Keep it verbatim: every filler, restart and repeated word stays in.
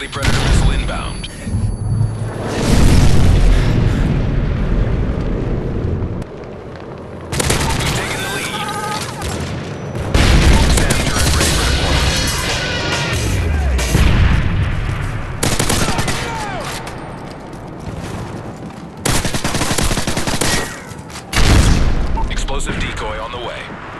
Friendly Predator missile inbound. We've taken the lead. SAM turret ready for deployment. Explosive decoy on the way.